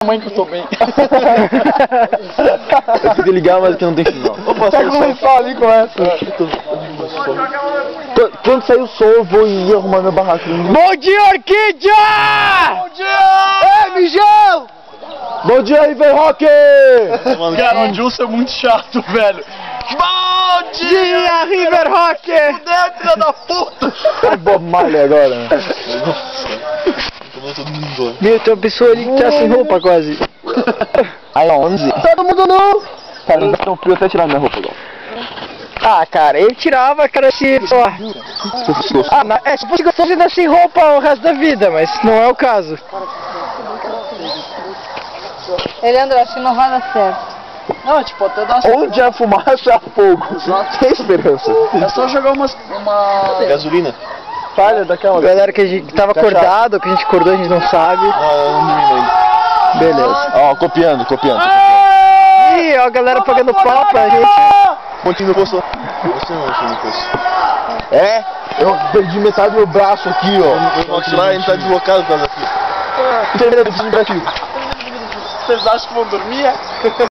mãe que eu tô bem. Eu tentei ligar, mas aqui não tem sinal. Pega um lençol ali com essa. Quando sair o som, eu vou ir arrumar meu barraco. Bom dia, Orquídea! Bom dia! Ei, Mijão! Bom dia, River Rock! Cara, o Dilson é muito chato, velho. Bom dia, River Rock! Fudeu, filha da puta! É Bob Marley agora, né? Meu, tem uma pessoa ali que tá sem roupa quase. Aí, 11. Todo mundo nu! Cara, não dá frio até tirar minha roupa agora. Ah, cara, ele tirava, cara, se... se fosse gostoso ainda sem roupa o resto da vida, mas não é o caso. Leandro, acho que não vai dar certo. Não, tipo, até dá Onde há fumaça, há fogo. Tem esperança. É só jogar uma... Gasolina. Falha daquela... Galera que a gente tava acordado, que a gente acordou, a gente não sabe. Não, eu não dormi ainda. Beleza. Ó, copiando. Ih, ó a galera pagando pau pra gente. Pontinho no poço. Você não achou no poço. É? Eu perdi metade do meu braço aqui, ó. O Volkswagen tá deslocado por causa daqui. Terminando, eu preciso ir pra aqui. Vocês acham que vão dormir?